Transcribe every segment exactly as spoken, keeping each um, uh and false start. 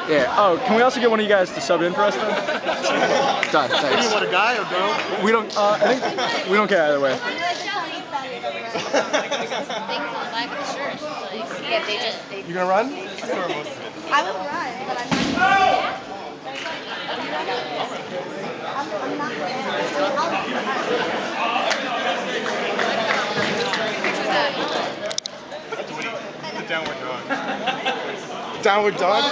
Yeah. Oh, can we also get one of you guys to sub in for us then? Done. Thanks. Do you want a guy or girl? We don't. Uh, I think we don't care either way. Things on the back of the shirt. Like, yeah, they just. They You gonna run? I will run, but I'm not. I'm, I'm not. The downward dog. Downward dog?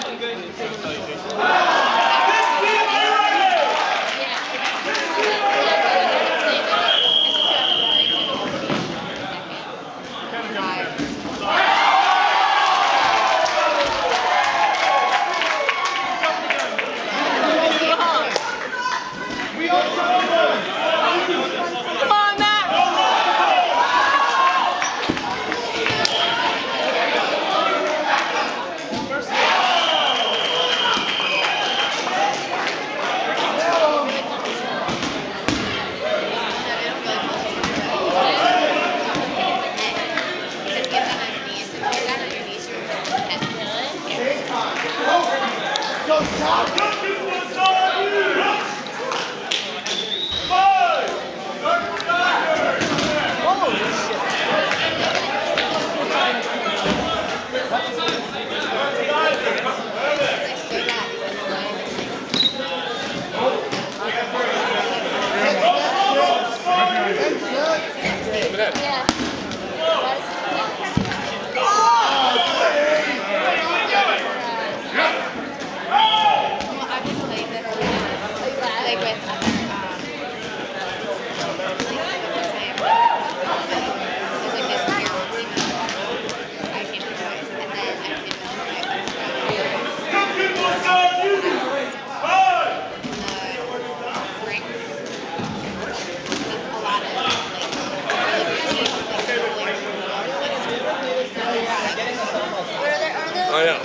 Oh, yeah.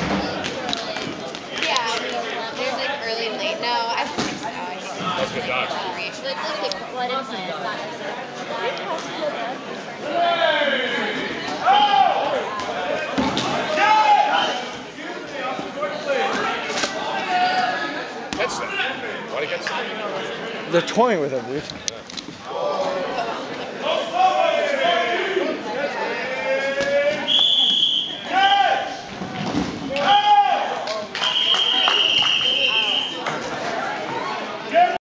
Yeah, there's like early and late. No, I don't think so. I think That's good dodge. Like, look at what it Catch that. Why do you catch that? They're toying with him, dude.